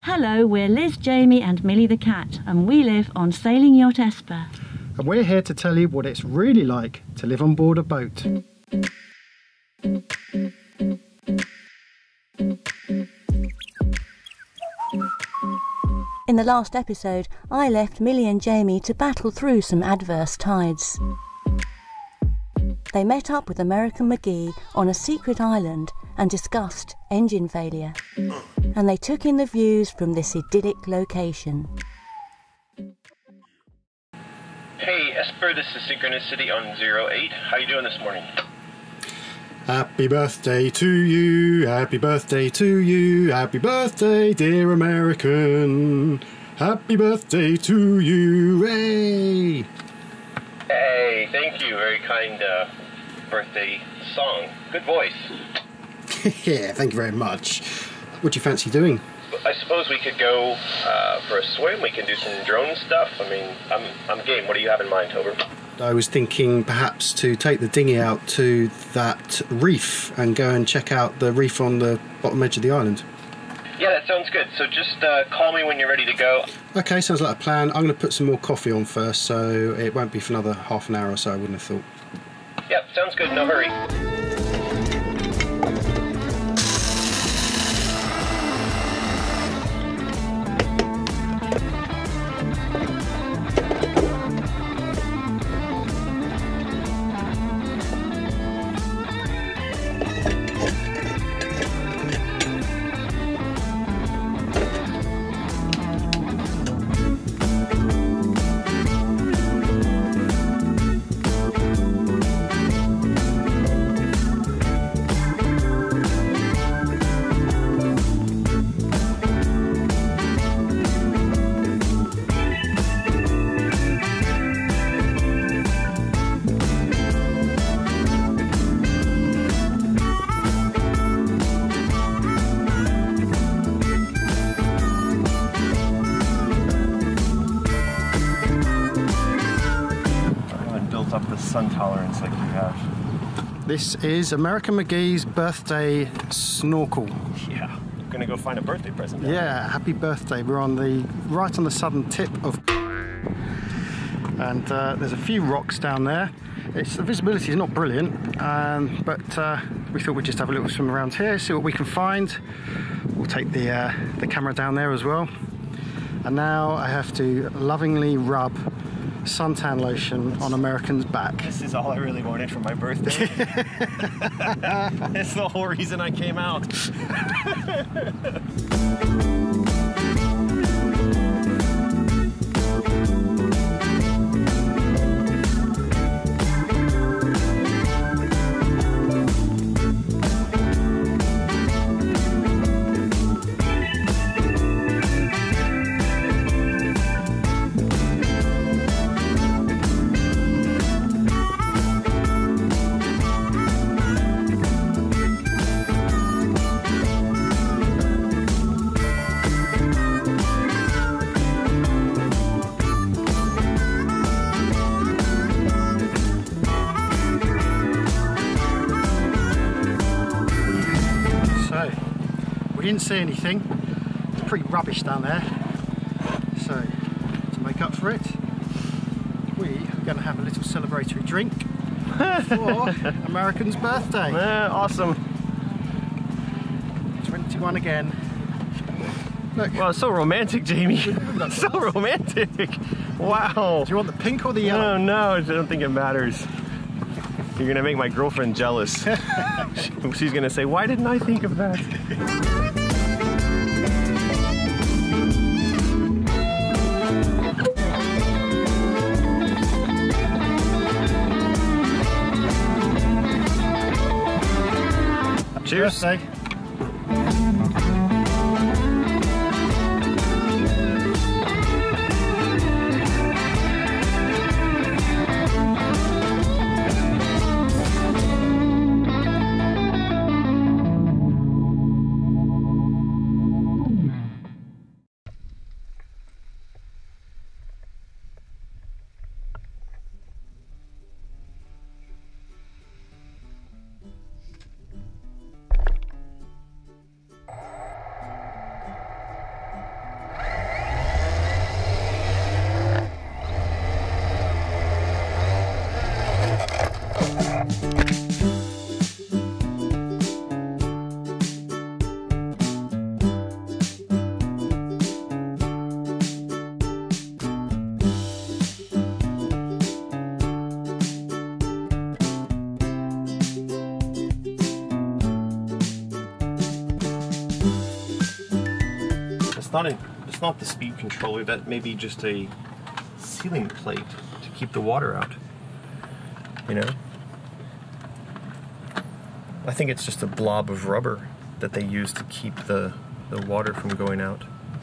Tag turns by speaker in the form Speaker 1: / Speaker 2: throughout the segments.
Speaker 1: Hello, we're Liz, Jamie and Millie the cat, and we live on Sailing Yacht Esper.
Speaker 2: And we're here to tell you what it's really like to live on board a boat.
Speaker 3: In the last episode, I left Millie and Jamie to battle through some adverse tides. They met up with American McGee on a secret island and discussed engine failure. And they took in the views from this idyllic location.
Speaker 4: Hey Esper, this is Synchronicity on 08. How you doing this morning?
Speaker 2: Happy birthday to you, happy birthday to you, happy birthday dear American. Happy birthday to you, hey!
Speaker 4: Hey, thank you. Very kind birthday song. Good voice.
Speaker 2: Yeah, thank you very much. What do you fancy doing?
Speaker 4: I suppose we could go for a swim. We can do some drone stuff. I mean, I'm game. What do you have in mind, Tober?
Speaker 2: I was thinking perhaps to take the dinghy out to that reef and go and check out the reef on the bottom edge of the island.
Speaker 4: Yeah, that sounds good. So just call me when you're ready to go.
Speaker 2: Okay, sounds like a plan. I'm going to put some more coffee on first, so it won't be for another half an hour or so, I wouldn't have thought.
Speaker 4: Yep, sounds good. No hurry. Up the sun tolerance like you have.
Speaker 2: This is American McGee's birthday snorkel.
Speaker 4: Yeah, I'm gonna go find a birthday present.
Speaker 2: Yeah, happy birthday. We're on right on the southern tip of, and there's a few rocks down there. The visibility is not brilliant, but we thought we'd just have a little swim around here, see what we can find. We'll take the camera down there as well. And now I have to lovingly rub suntan lotion on American's back.
Speaker 4: This is all I really wanted for my birthday. It's the whole reason I came out.
Speaker 2: We didn't see anything. It's pretty rubbish down there. So, to make up for it, we are going to have a little celebratory drink for American's birthday.
Speaker 4: Yeah, awesome.
Speaker 2: 21 again. Look.
Speaker 4: Wow, so romantic, Jamie. So romantic. Wow.
Speaker 2: Do you want the pink or the yellow?
Speaker 4: No, I don't think it matters. You're gonna make my girlfriend jealous. She's gonna say, why didn't I think of that? Cheers.
Speaker 2: Birthday.
Speaker 4: it's not the speed controller. That may be just a sealing plate to keep the water out. You know? I think it's just a blob of rubber that they use to keep the water from going out.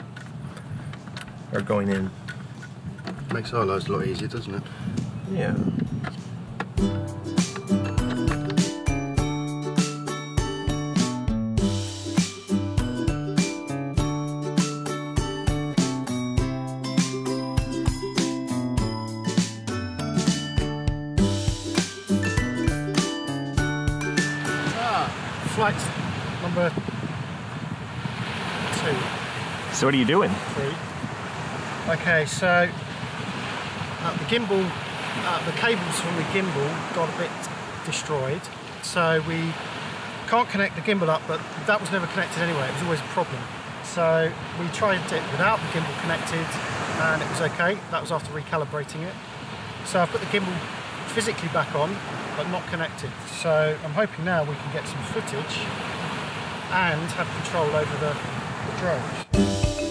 Speaker 4: Or going in.
Speaker 2: Makes our lives a lot easier, doesn't it?
Speaker 4: Yeah.
Speaker 2: Flight number 2.
Speaker 4: So what are you doing?
Speaker 2: 3. Okay, so the gimbal, the cables from the gimbal got a bit destroyed, so we can't connect the gimbal up, but that was never connected anyway. It was always a problem. So we tried it without the gimbal connected, and it was okay. That was after recalibrating it. So I put the gimbal physically back on, but not connected. So I'm hoping now we can get some footage and have control over the drone.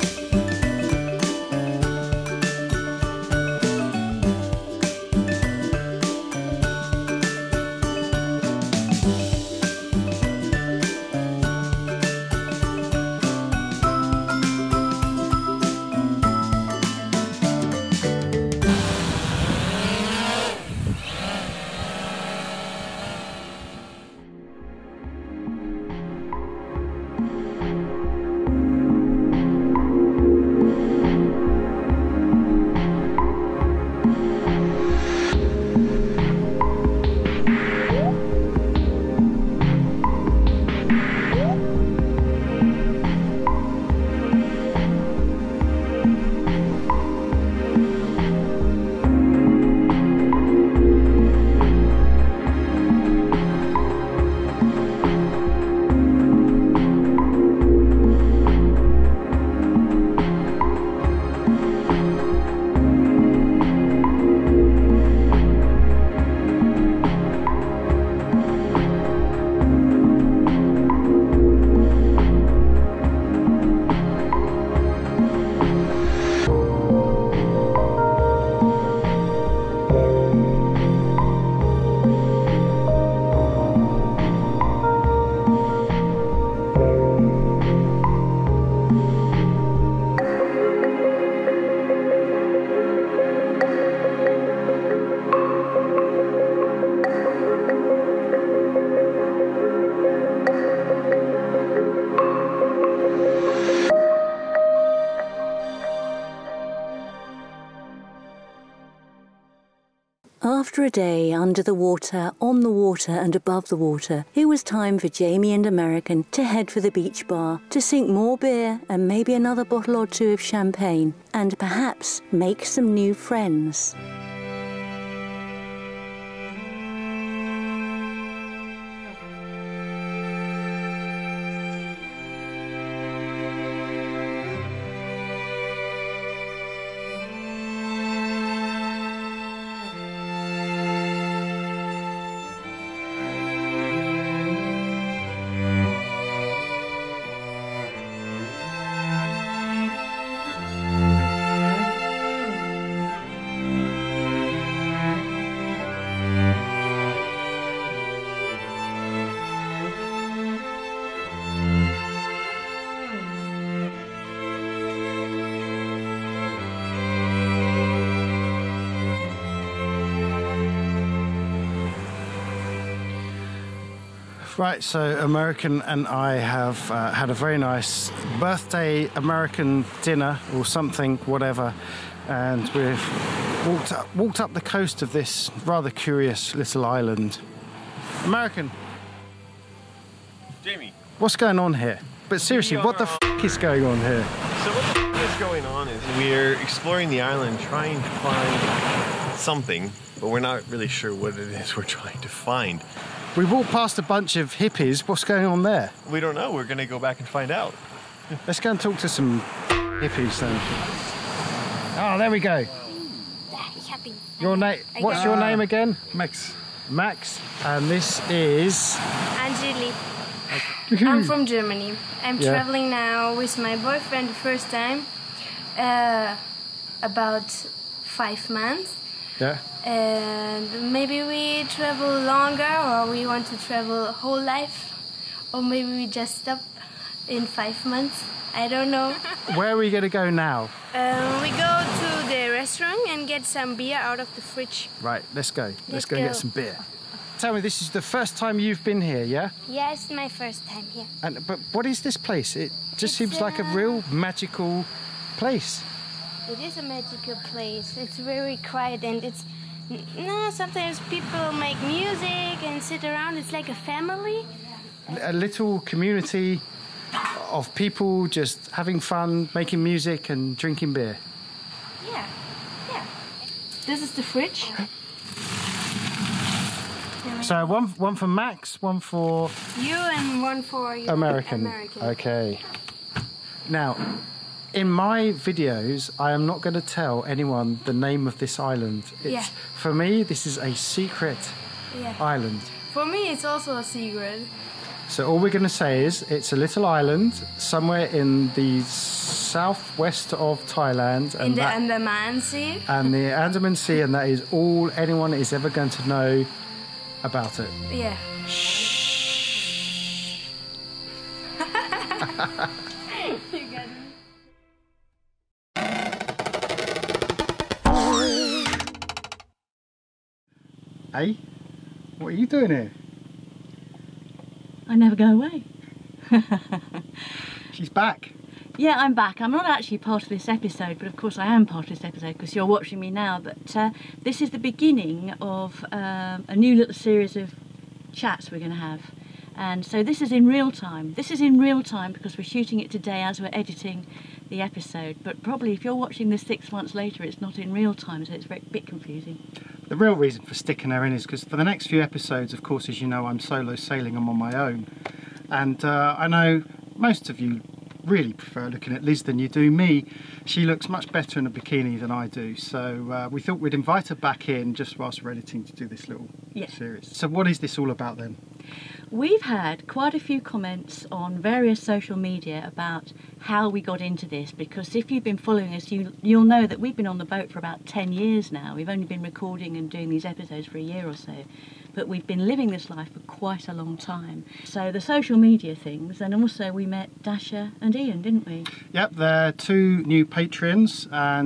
Speaker 3: After a day under the water, on the water and above the water, it was time for Jamie and American to head for the beach bar to sink more beer and maybe another bottle or 2 of champagne and perhaps make some new friends.
Speaker 2: Right, so American and I have had a very nice birthday American dinner or something, whatever, and we've walked up the coast of this rather curious little island. American,
Speaker 4: Jamie,
Speaker 2: what's going on here? But seriously, what the f*** is going on here?
Speaker 4: So what the f*** is going on is we're exploring the island trying to find something, but we're not really sure what it is we're trying to find.
Speaker 2: We walked past a bunch of hippies. What's going on there?
Speaker 4: We don't know. We're going to go back and find out.
Speaker 2: Let's go and talk to some hippies then. Oh, there we go. Your name? What's your name again?
Speaker 5: Max.
Speaker 2: Max. And this is
Speaker 6: Angelique.
Speaker 5: I'm from Germany. I'm traveling now with my boyfriend the first time, about 5 months.
Speaker 2: Yeah.
Speaker 5: And maybe we travel longer, or we want to travel whole life, or maybe we just stop in 5 months. I don't know.
Speaker 2: Where are we going to go now?
Speaker 5: We go to the restaurant and get some beer out of the fridge.
Speaker 2: Right, let's go. Let's go and get some beer. Tell me, this is the first time you've been here, yeah?
Speaker 5: Yeah, it's my first time here.
Speaker 2: But what is this place? It just seems like a real magical place.
Speaker 5: It is a magical place. It's very quiet, and it's sometimes people make music and sit around. It's like a family.
Speaker 2: A little community of people just having fun, making music and drinking beer.
Speaker 5: Yeah. This is the fridge.
Speaker 2: So one for Max, one for
Speaker 5: you, and one for you.
Speaker 2: American. Okay. Now, in my videos, I am not going to tell anyone the name of this island. For me, this is a secret island.
Speaker 5: For me, it's also a secret.
Speaker 2: So all we're going to say is it's a little island somewhere in the southwest of Thailand.
Speaker 5: In the Andaman Sea.
Speaker 2: And the Andaman Sea, and that is all anyone is ever going to know about it.
Speaker 5: Yeah.
Speaker 2: Shh.
Speaker 5: You got it.
Speaker 2: Hey, what are you doing here?
Speaker 1: I never go away.
Speaker 2: She's back.
Speaker 1: Yeah, I'm back. I'm not actually part of this episode, but of course I am part of this episode because you're watching me now. But this is the beginning of a new little series of chats we're going to have. And so this is in real time. This is in real time because we're shooting it today as we're editing the episode. But probably if you're watching this 6 months later, it's not in real time, so it's a bit confusing.
Speaker 2: The real reason for sticking her in is because for the next few episodes, of course, as you know, I'm solo sailing, I'm on my own. And I know most of you really prefer looking at Liz than you do me. She looks much better in a bikini than I do, so we thought we'd invite her back in just whilst we're editing to do this little series. So what is this all about then?
Speaker 1: We've had quite a few comments on various social media about how we got into this, because if you've been following us, you'll know that we've been on the boat for about 10 years now. We've only been recording and doing these episodes for a year or so, but we've been living this life for quite a long time. So the social media things, and also we met Dasha and Ian, didn't we?
Speaker 2: Yep, they're two new patrons,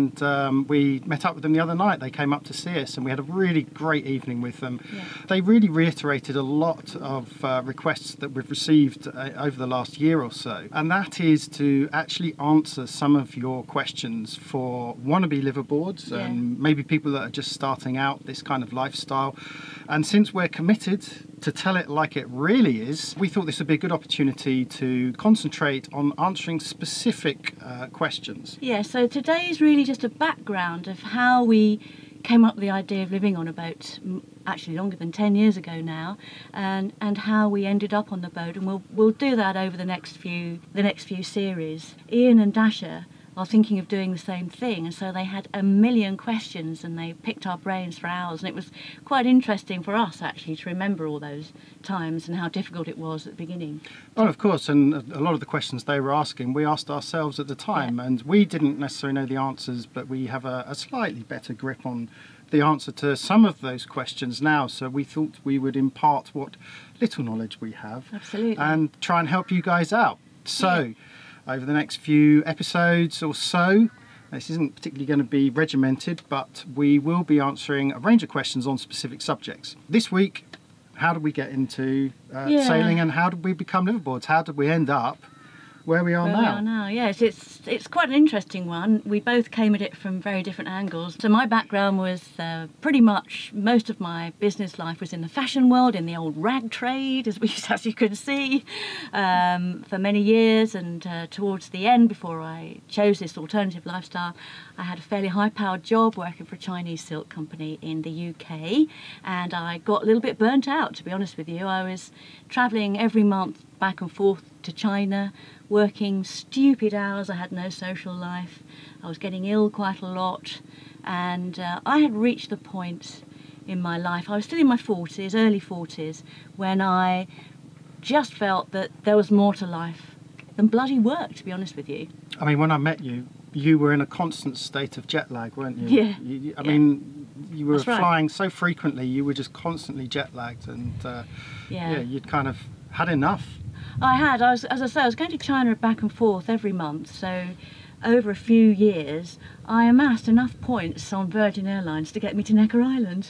Speaker 2: and we met up with them the other night. They came up to see us and we had a really great evening with them. Yeah. They really reiterated a lot of requests that we've received over the last year or so, and that is to actually answer some of your questions for wannabe liveaboards and maybe people that are just starting out this kind of lifestyle. And since we're committed to tell it like it really is, we thought this would be a good opportunity to concentrate on answering specific questions.
Speaker 1: Yeah, so today is really just a background of how we came up with the idea of living on a boat, actually longer than 10 years ago now, and how we ended up on the boat, and we'll do that over the next few series. Ian and Dasha are thinking of doing the same thing, and so they had a million questions and they picked our brains for hours, and it was quite interesting for us actually to remember all those times and how difficult it was at the beginning.
Speaker 2: Oh, of course, and a lot of the questions they were asking we asked ourselves at the time, and we didn't necessarily know the answers, but we have a slightly better grip on the answer to some of those questions now, so we thought we would impart what little knowledge we have.
Speaker 1: Absolutely.
Speaker 2: And try and help you guys out. So over the next few episodes or so, this isn't particularly going to be regimented, but we will be answering a range of questions on specific subjects. This week, how did we get into sailing, and how did we become liveaboards? How did we end up where we are now?
Speaker 1: Yes, it's quite an interesting one. We both came at it from very different angles. So my background was pretty much most of my business life was in the fashion world, in the old rag trade, as you can see, for many years. And towards the end, before I chose this alternative lifestyle, I had a fairly high-powered job working for a Chinese silk company in the UK, and I got a little bit burnt out, to be honest with you. I was travelling every month back and forth to China, working stupid hours. I had no social life. I was getting ill quite a lot, and I had reached the point in my life, I was still in my 40s, early 40s, when I just felt that there was more to life than bloody work, to be honest with you.
Speaker 2: I mean, when I met you, you were in a constant state of jet lag, weren't you?
Speaker 1: Yeah.
Speaker 2: I mean, you were
Speaker 1: That's right.
Speaker 2: flying so frequently, you were just constantly jet lagged, and you'd kind of had enough.
Speaker 1: As I say, I was going to China back and forth every month, so over a few years I amassed enough points on Virgin Airlines to get me to Necker Island.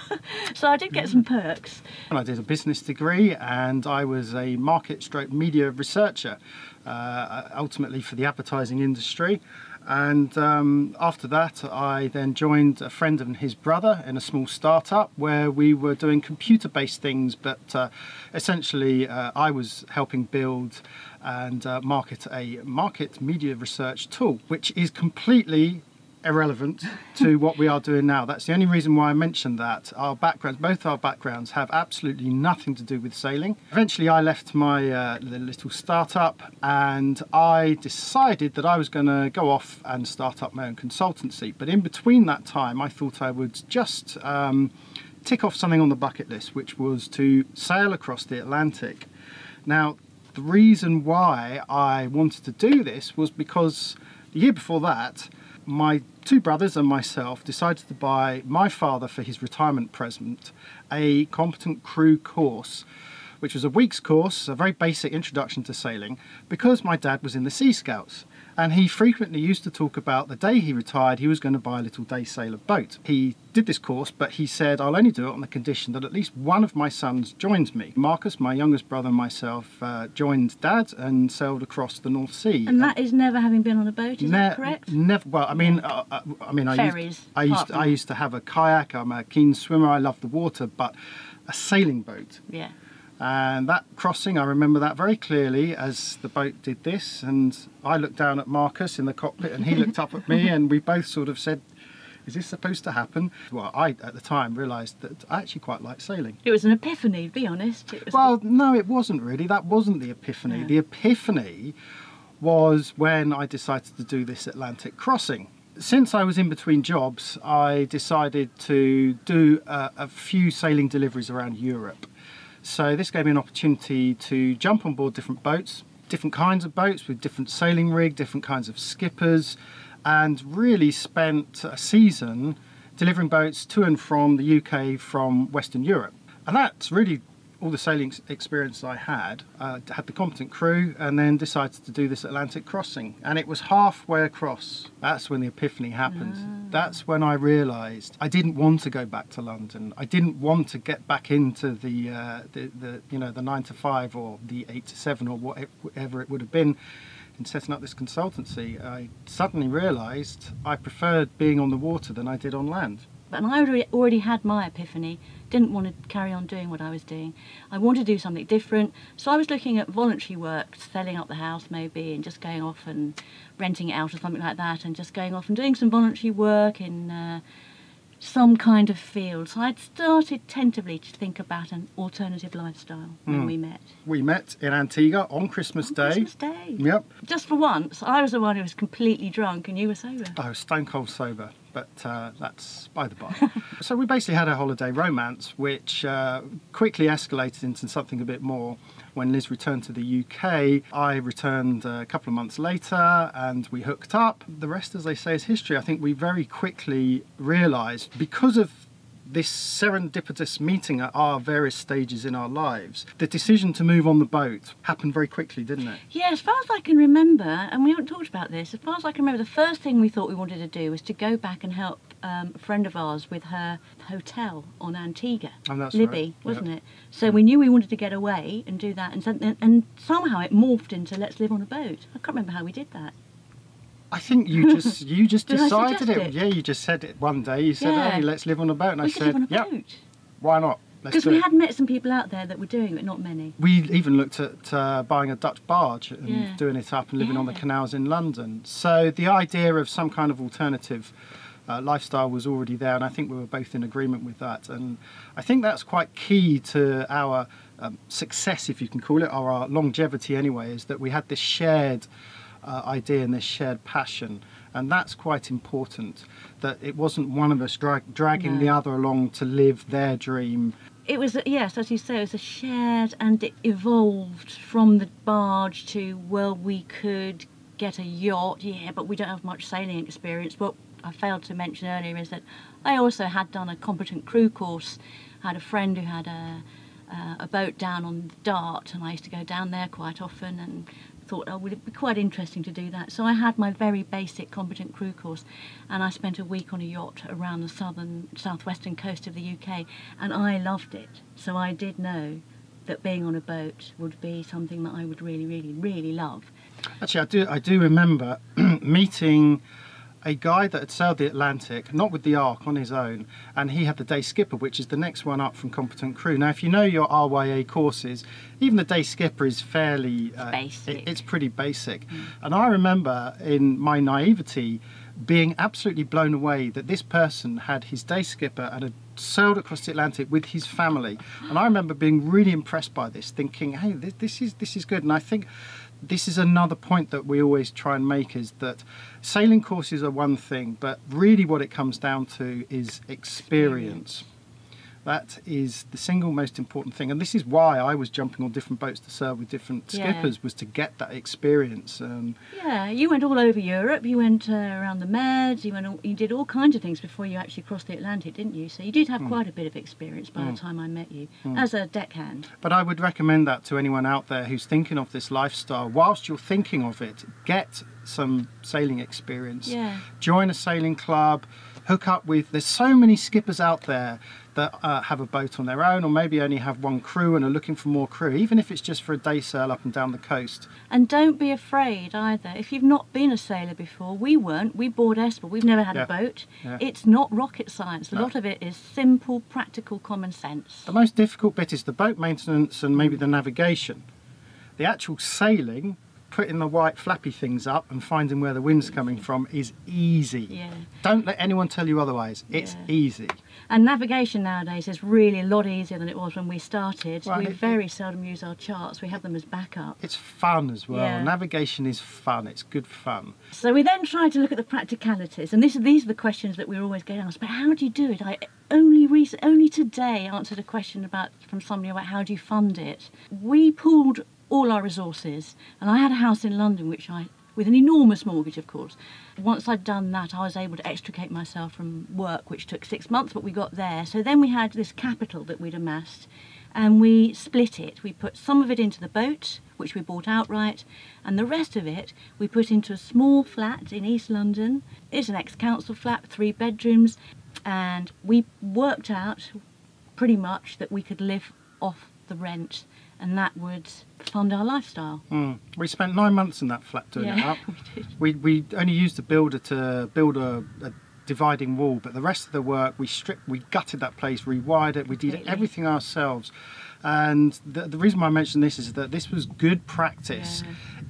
Speaker 1: So I did get some perks.
Speaker 2: And I did a business degree, and I was a market/media researcher, ultimately for the advertising industry. And after that, I then joined a friend and his brother in a small startup where we were doing computer-based things, but essentially I was helping build and market a market media research tool, which is completely irrelevant to what we are doing now. That's the only reason why I mentioned that. Our backgrounds, both our backgrounds, have absolutely nothing to do with sailing. Eventually I left my little startup, and I decided that I was going to go off and start up my own consultancy. But in between that time, I thought I would just tick off something on the bucket list, which was to sail across the Atlantic. Now, the reason why I wanted to do this was because the year before that, my two brothers and myself decided to buy my father, for his retirement present, a competent crew course, which was a week's course, a very basic introduction to sailing, because my dad was in the Sea Scouts. And he frequently used to talk about the day he retired, he was going to buy a little day sailor boat. He did this course, but he said, I'll only do it on the condition that at least one of my sons joins me. Marcus, my youngest brother, and myself joined Dad and sailed across the North Sea.
Speaker 1: And that is never having been on a boat, is that correct?
Speaker 2: Never. Well, I mean,
Speaker 1: Ferries,
Speaker 2: I used to have a kayak. I'm a keen swimmer. I love the water, but a sailing boat.
Speaker 1: Yeah.
Speaker 2: And that crossing, I remember that very clearly as the boat did this, and I looked down at Marcus in the cockpit and he looked up at me, and we both sort of said, is this supposed to happen? Well, I at the time realised that I actually quite like sailing.
Speaker 1: It was an epiphany, to be honest.
Speaker 2: No, it wasn't really. That wasn't the epiphany.
Speaker 1: Yeah.
Speaker 2: The epiphany was when I decided to do this Atlantic crossing. Since I was in between jobs, I decided to do a few sailing deliveries around Europe. So this gave me an opportunity to jump on board different boats, different kinds of boats with different sailing rig, different kinds of skippers, and really spent a season delivering boats to and from the UK from Western Europe. And that's really all the sailing experience I had. Had the competent crew, and then decided to do this Atlantic crossing. And it was halfway across. That's when the epiphany happened. That's when I realised I didn't want to go back to London. I didn't want to get back into the 9 to 5 or the 8 to 7 or whatever it would have been in setting up this consultancy. I suddenly realised I preferred being on the water than I did on land.
Speaker 1: And I already had my epiphany, didn't want to carry on doing what I was doing. I wanted to do something different, so I was looking at voluntary work, selling up the house maybe, and just going off and renting it out or something like that, and just going off and doing some voluntary work in some kind of field. So I'd started tentatively to think about an alternative lifestyle when we met.
Speaker 2: We met in Antigua on Christmas Day.
Speaker 1: Christmas Day.
Speaker 2: Yep.
Speaker 1: Just for once, I was the one who was completely drunk and you were sober.
Speaker 2: I was stone cold sober, but that's by the by. So we basically had a holiday romance, which quickly escalated into something a bit more when Liz returned to the UK. I returned a couple of months later and we hooked up. The rest, as they say, is history. I think we very quickly realised, because of this serendipitous meeting at our various stages in our lives, the decision to move on the boat happened very quickly, didn't it?
Speaker 1: Yeah, as far as I can remember, and we haven't talked about this, as far as I can remember, the first thing we thought we wanted to do was to go back and help a friend of ours with her hotel on Antigua.
Speaker 2: Oh, that's
Speaker 1: Libby,
Speaker 2: right.
Speaker 1: wasn't
Speaker 2: Yep.
Speaker 1: it? So we knew we wanted to get away and do that, and somehow it morphed into let's live on a boat. I can't remember how we did that.
Speaker 2: I think you just
Speaker 1: Did I
Speaker 2: decided
Speaker 1: suggest
Speaker 2: it.
Speaker 1: it?
Speaker 2: Yeah, you just said it one day. You said,
Speaker 1: Yeah.
Speaker 2: "Hey, let's live on a boat," and
Speaker 1: We
Speaker 2: I
Speaker 1: could live
Speaker 2: said,
Speaker 1: on a
Speaker 2: "Yep,
Speaker 1: boat.
Speaker 2: why not? Let's
Speaker 1: Because
Speaker 2: do
Speaker 1: we
Speaker 2: it."
Speaker 1: had met some people out there that were doing it, but not many.
Speaker 2: We even looked at buying a Dutch barge and
Speaker 1: Yeah.
Speaker 2: doing it up and living on the
Speaker 1: Yeah.
Speaker 2: canals in London. So the idea of some kind of alternative lifestyle was already there, and I think we were both in agreement with that. And I think that's quite key to our success, if you can call it, or our longevity anyway, is that we had this shared idea and this shared passion. And that's quite important, that it wasn't one of us dragging
Speaker 1: No.
Speaker 2: the other along to live their dream.
Speaker 1: It was, yes, as you say, it was a shared, and it evolved from the barge to, well, we could get a yacht, yeah, but we don't have much sailing experience. What I failed to mention earlier is that I also had done a competent crew course. I had a friend who had a boat down on the Dart, and I used to go down there quite often, and thought, oh, would it be quite interesting to do that? So I had my very basic competent crew course, and I spent a week on a yacht around the southwestern coast of the UK, and I loved it. So I did know that being on a boat would be something that I would really, really, really love.
Speaker 2: Actually, I do remember meeting a guy that had sailed the Atlantic, not with the Ark, on his own, and he had the day skipper, which is the next one up from competent crew. Now, if you know your RYA courses, even the day skipper is fairly
Speaker 1: basic.
Speaker 2: It's pretty basic. And I remember in my naivety being absolutely blown away that this person had his day skipper and had sailed across the Atlantic with his family. And I remember being really impressed by this, thinking, hey, this is good. And I think this is another point that we always try and make, is that sailing courses are one thing, but really what it comes down to is experience. That is the single most important thing, and this is why I was jumping on different boats to sail with different skippers, was to get that experience.
Speaker 1: Yeah, you went all over Europe. You went around the Med. You did all kinds of things before you actually crossed the Atlantic, didn't you? So you did have quite a bit of experience by the time I met you as a deckhand.
Speaker 2: But I would recommend that to anyone out there who's thinking of this lifestyle. Whilst you're thinking of it, get some sailing experience.
Speaker 1: Yeah.
Speaker 2: Join a sailing club. Hook up with, there's so many skippers out there that have a boat on their own, or maybe only have one crew and are looking for more crew, even if it's just for a day sail up and down the coast.
Speaker 1: And don't be afraid either. If you've not been a sailor before, we weren't. We board Esper. We've never had a boat. Yeah. It's not rocket science. A lot of it is simple, practical common sense.
Speaker 2: The most difficult bit is the boat maintenance and maybe the navigation. The actual sailing, putting the white flappy things up and finding where the wind's coming from, is easy.
Speaker 1: Yeah.
Speaker 2: Don't let anyone tell you otherwise. It's easy.
Speaker 1: And navigation nowadays is really a lot easier than it was when we started.
Speaker 2: Well,
Speaker 1: we very seldom use our charts. We have them as backup.
Speaker 2: It's fun as well.
Speaker 1: Yeah.
Speaker 2: Navigation is fun. It's good fun.
Speaker 1: So we then try to look at the practicalities, and these are the questions that we're always getting asked. But how do you do it? I only today answered a question from somebody about how do you fund it. We pooled all our resources, and I had a house in London with an enormous mortgage, of course. Once I'd done that, I was able to extricate myself from work, which took 6 months, but we got there. So then we had this capital that we'd amassed, and we split it. We put some of it into the boat, which we bought outright, and the rest of it we put into a small flat in East London. It's an ex-council flat, 3 bedrooms, and we worked out pretty much that we could live off the rent, and that would fund our lifestyle.
Speaker 2: We spent 9 months in that flat doing it up.
Speaker 1: We did.
Speaker 2: We only used the builder to build a dividing wall, but the rest of the work we gutted that place, rewired it, we did everything ourselves. And the reason why I mention this is that this was good practice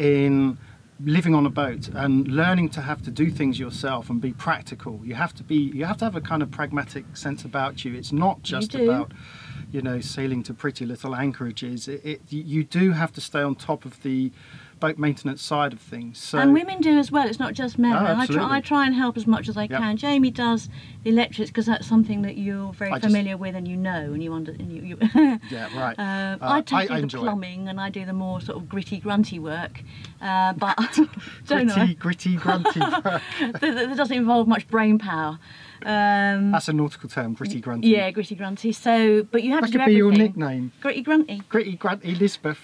Speaker 2: in living on a boat and learning to have to do things yourself and be practical. You have to have a kind of pragmatic sense about you. It's not just about, you know, sailing to pretty little anchorages. You do have to stay on top of the boat maintenance side of things. So,
Speaker 1: and women do as well. It's not just men.
Speaker 2: Oh,
Speaker 1: I try and help as much as I can. Jamie does the electrics because that's something that you're very familiar with and you know and you
Speaker 2: yeah, right.
Speaker 1: I do the plumbing and I do the more sort of gritty, grunty work. But
Speaker 2: gritty, grunty work.
Speaker 1: that doesn't involve much brain power.
Speaker 2: That's a nautical term, gritty, grunty.
Speaker 1: Yeah, gritty, grunty. So, but you have to do everything.
Speaker 2: That could be your nickname.
Speaker 1: Gritty, grunty.
Speaker 2: Gritty, grunty, Elizabeth.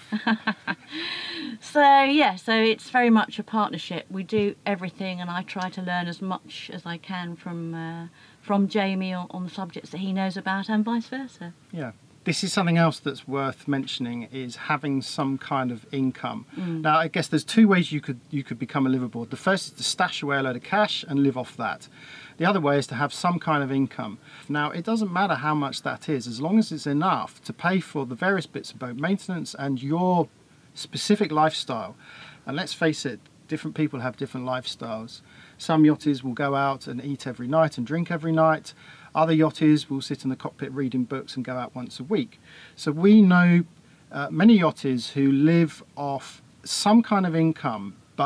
Speaker 1: So so it's very much a partnership. We do everything, and I try to learn as much as I can from Jamie on the subjects that he knows about, and vice versa.
Speaker 2: Yeah. This is something else that's worth mentioning, is having some kind of income. Now, I guess there's 2 ways you could become a liveaboard. The first is to stash away a load of cash and live off that. The other way is to have some kind of income. Now, it doesn't matter how much that is, as long as it's enough to pay for the various bits of boat maintenance and your specific lifestyle. And let's face it, different people have different lifestyles. Some yachties will go out and eat every night and drink every night. Other yachties will sit in the cockpit reading books and go out once a week. So we know many yachties who live off some kind of income, but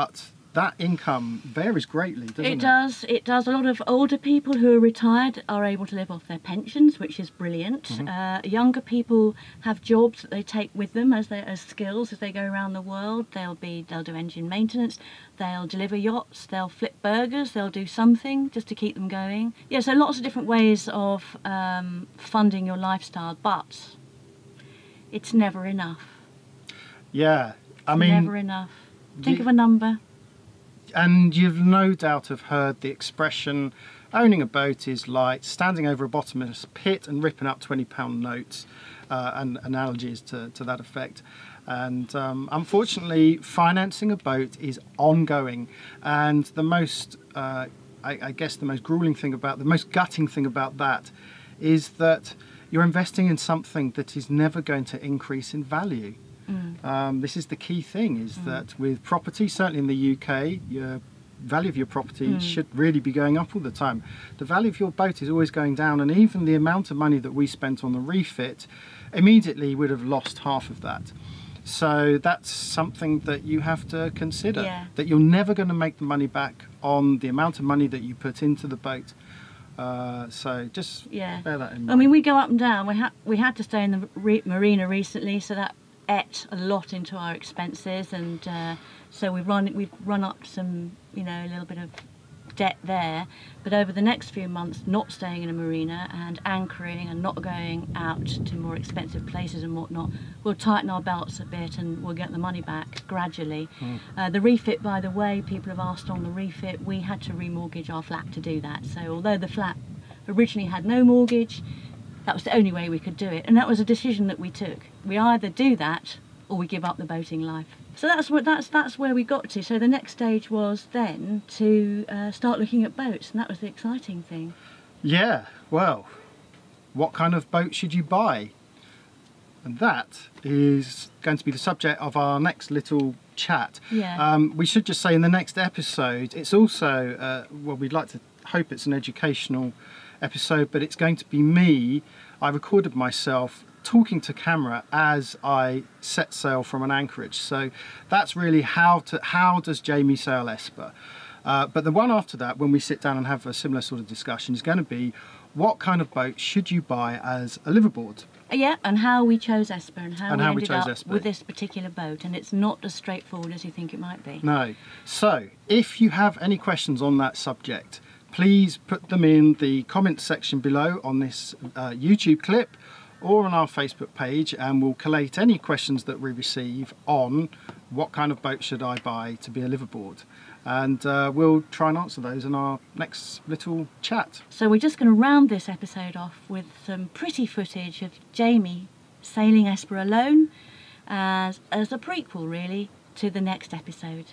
Speaker 2: that income varies greatly, doesn't it?
Speaker 1: It does. It does. A lot of older people who are retired are able to live off their pensions, which is brilliant. Younger people have jobs that they take with them as skills as they go around the world. They'll do engine maintenance, they'll deliver yachts, they'll flip burgers, they'll do something just to keep them going. Yeah, so lots of different ways of funding your lifestyle, but it's never enough.
Speaker 2: Yeah, I mean,
Speaker 1: never enough. Think of a number.
Speaker 2: And you've no doubt have heard the expression, owning a boat is like standing over a bottomless pit and ripping up £20 notes, and analogies to that effect. And unfortunately, financing a boat is ongoing, and the most, I guess the most grueling thing about, the most gutting thing about that is that you're investing in something that is never going to increase in value. This is the key thing, is that with property, certainly in the UK, your value of your property should really be going up all the time. The value of your boat is always going down, and even the amount of money that we spent on the refit immediately would have lost half of that. So that's something that you have to consider, that you're never going to make the money back on the amount of money that you put into the boat. So just bear that in mind.
Speaker 1: I mean, we go up and down. We had to stay in the marina recently, so that ate a lot into our expenses, and so we've run up some, you know, a little bit of debt there. But over the next few months, not staying in a marina and anchoring and not going out to more expensive places and whatnot, we'll tighten our belts a bit and we'll get the money back gradually. The refit, by the way, people have asked on the refit, we had to remortgage our flat to do that. So although the flat originally had no mortgage, that was the only way we could do it, and that was a decision that we took. We either do that or we give up the boating life. So that's where we got to. So the next stage was then to start looking at boats, and that was the exciting thing. Yeah,
Speaker 2: well, what kind of boat should you buy? And that is going to be the subject of our next little chat. We should just say in the next episode, it's also, well, we'd like to hope it's an educational episode, but it's going to be me. I recorded myself talking to camera as I set sail from an anchorage. So that's really how does Jamie sail Esper. But the one after that, when we sit down and have a similar sort of discussion, is going to be what kind of boat should you buy as a liveaboard.
Speaker 1: Yeah, and how we chose Esper and how we ended up with this particular boat, and it's not as straightforward as you think it might be.
Speaker 2: No. So if you have any questions on that subject, please put them in the comments section below on this YouTube clip or on our Facebook page, and we'll collate any questions that we receive on what kind of boat should I buy to be a liveaboard. And we'll try and answer those in our next little chat.
Speaker 1: So we're just going to round this episode off with some pretty footage of Jamie sailing Esper alone as a prequel, really, to the next episode.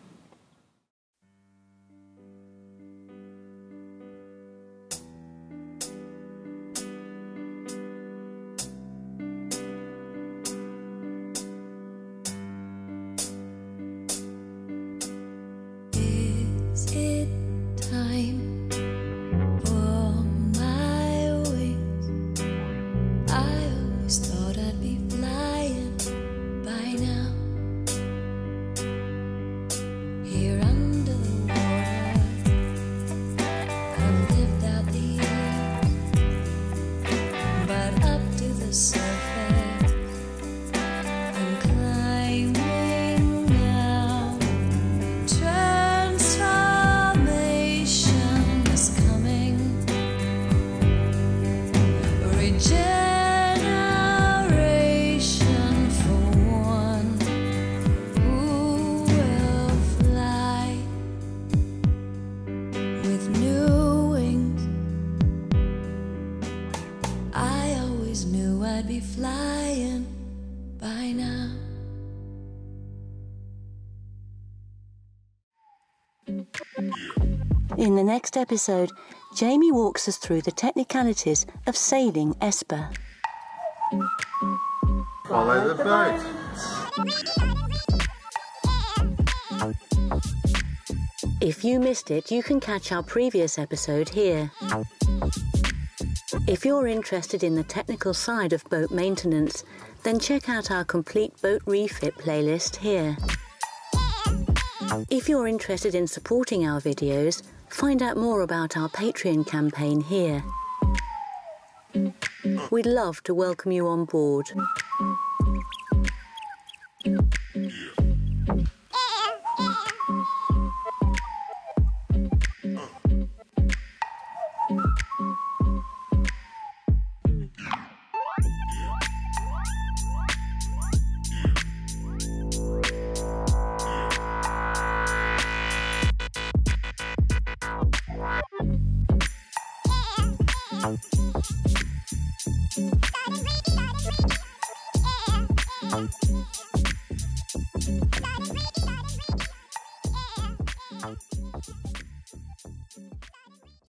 Speaker 3: In the next episode, Jamie walks us through the technicalities of sailing Esper.
Speaker 4: Follow the boat.
Speaker 3: If you missed it, you can catch our previous episode here. If you're interested in the technical side of boat maintenance, then check out our complete boat refit playlist here. If you're interested in supporting our videos, find out more about our Patreon campaign here. We'd love to welcome you on board.